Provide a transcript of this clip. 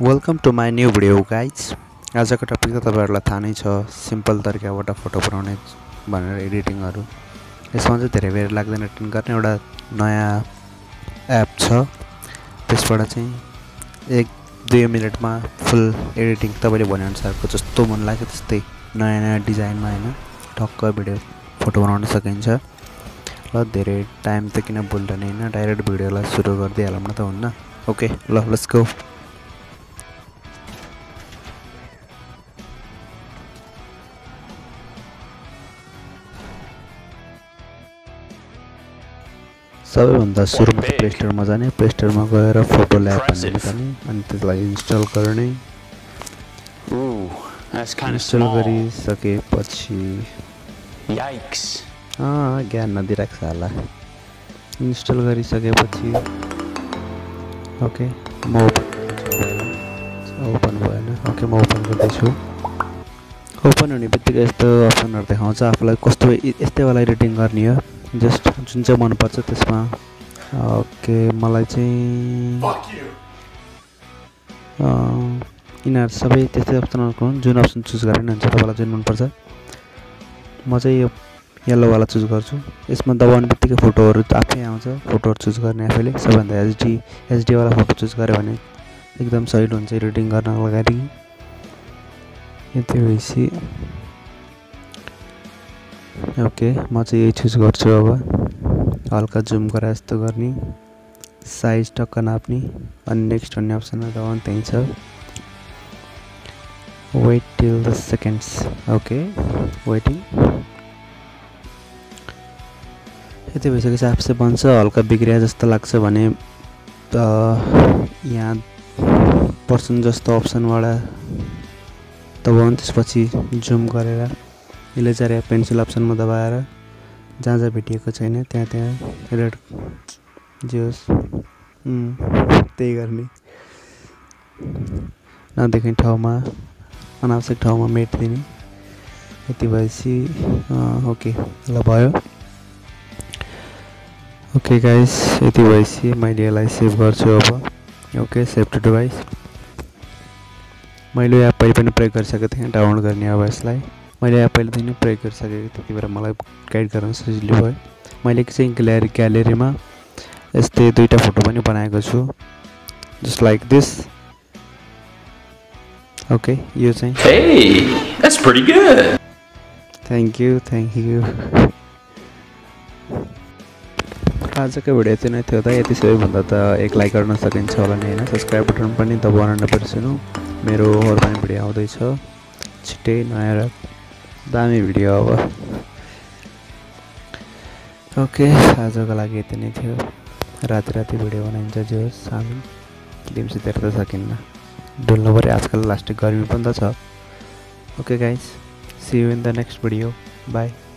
Welcome to my new video guys. आजको topic त तपाईहरुलाई थाहा नै छ, सिम्पल तरिकाबाट फोटो बनाउने भनेर एडिटिङहरु। यसमा चाहिँ धेरै बेर लाग्दैन एडिटिङ गर्ने, एउटा नयाँ एप छ। त्यसबाट चाहिँ 1-2 मिनेटमा फुल एडिटिङ तपाईले भने अनुसारको जस्तो मन लाग्यो त्यस्तै नयाँ डिजाइनमा हैन ठक्क भिडियो फोटो बनाउन सकिन्छ। ल धेरै टाइम त किन बोल्दैन हैन, डाइरेक्ट भिडियोलाई सुरु गर्दै हालौँ न त हुन्न। ओके ल लेट्स गो। सबैभन्दा सुरुमा प्ले स्टोरमा जाने, प्ले स्टोरमा गएर फोटो ल्याब भन्ने निकाल्ने अनि त्यसलाई इन्स्टल गर्ने। इन्स्टल गरिसकेपछि ज्ञान नदिइराख्छ होला। इन्स्टल गरिसकेपछि ओके म ओपन भएन। ओके म ओपन गर्दैछु। ओपन हुने बित्तिकै यस्तो अप्सनहरु देखाउँछ, आफुलाई कस्तो यस्तै वाला एडिटिङ गर्ने हो, जस्ट जुन चाहिँ मन पर्छ त्यसमा। ओके मलाई चाहिँ यिनीहरु सबै त्यस्तै अप्सनहरु जुन अप्सन चुज गरे नि हुन्छ, तपाईलाई जुन मन पर्छ। म चाहिँ यो येलो वाला चुज गर्छु। यसमा दबाउने बित्तिकै फोटोहरु आफै आउँछ, फोटोहरु चुज गर्ने आफैले। सबैभन्दा एचडी वाला फोटो चुज गरे भने एकदम सजिलो हुन्छ एडिटिङ गर्नको लागि। यति भएपछि ओके म चाहिँ यही चुज गर्छु। अब हल्का जुम गरे जस्तो गर्ने, साइज टक्क नाप्ने अनि नेक्स्ट भन्ने अप्सनमा दबाउनु त्यही छ। Wait till the seconds. Okay waiting. यति भइसकेपछि आफसे बन्छ। हल्का बिग्रिया जस्तो लाग्छ भने यहाँ पर्सन जस्तो अप्सनबाट दबाउनु, त्यसपछि जुम गरेर इरेजर या पेन्सिल अप्सनमा दबाएर जहाँ जहाँ भेटिएको छैन त्यहाँ रेड जोस त्यही गर्ने। नदेख्ने ठाउँमा अनावश्यक ठाउँमा मेटिदिने। यति भएपछि ओके ल भयो। ओके गाइस यति भएपछि मैले यसलाई सेभ गर्छु अब। Okay save to device. मैले यहाँ पहिले पनि प्रयोग गरिसकेको थिएँ डाउनलोड गर्ने। अब यसलाई मैले यहाँ पहिलेदेखि नै प्रयोग गरिसकेको, त्यति बेला मलाई गाइड गर्न सजिलो भयो। मैले चाहिँ ग्यालेरीमा यस्तै दुईटा फोटो पनि बनाएको छु, जस्ट लाइक दिस। ओके यो चाहिँ Hey, that's pretty good. Thank you. आजको भिडियो चाहिँ नै थियो त। यति सबैभन्दा त एक लाइक गर्न सकिन्छ होला नि हैन। सब्स्क्राइब बटन पनि दबाउन नबिर्सनु। मेरो अरू पनि भिडियो आउँदैछ छिट्टै नयाँ र दामी भिडियो अब। ओके आजको लागि यति नै थियो। राति भिडियो बनाइन्छ जो सानो दिउँसो धेरै त सकिन्न, डुल्नु पऱ्यो आजकल। लास्ट गर्मी पनि त छ। Okay guys see you in the next video. By.